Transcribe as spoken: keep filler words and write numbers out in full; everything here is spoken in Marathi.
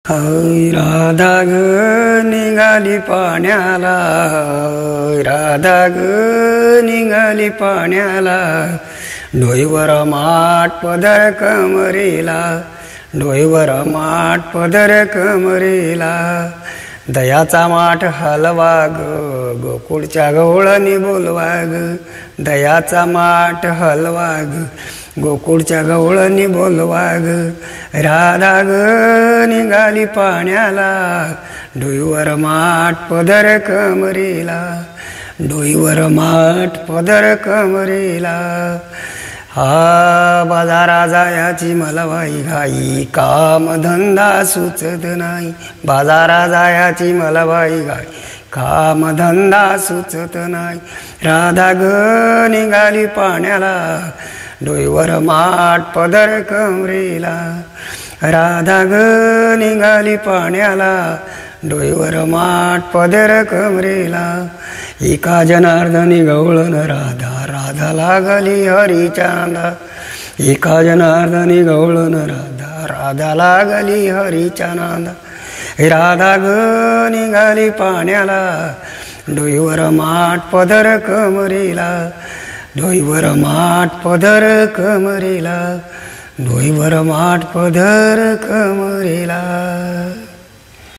हय राधा ग निघाली पाण्याला, राधा ग निघाली पाण्याला, डोईवर माठ पदर कमरेला, डोईवर माठ पदर कमरेला, दयाचा माठ हलवा ग गोकुळच्या गवळणी बोलवा ग, दयाचा माठ हलवा ग गोकुळच्या गवळणी बोलवा ग, राधा ग निघाली पाण्याला, डोईवर माठ पदर कमरेला, डोईवर माठ पदर कमरेला. हा बाजारा जायाची मला बाई घाई, काम धंदा सुचत नाही, बाजारा जायाची मला बाई घाई, काम धंदा सुचत नाही, राधा ग निघाली पाण्याला, डोईवर माठ पदर कमरेला, राधा ग निघाली पाण्याला, डोईवर माठ पदर कमरेला. एका जनार्दनी गवळण राधा, राधा लागली हरीच्या नादा, एका जनार्दनी गवळण राधा, राधा लागली हरीच्या नादा, राधा ग निघाली पाण्याला, डोईवर माठ पदर कमरेला, डोईवर माठ पदर कमरेला, डोईवर माठ पदर कमरेला.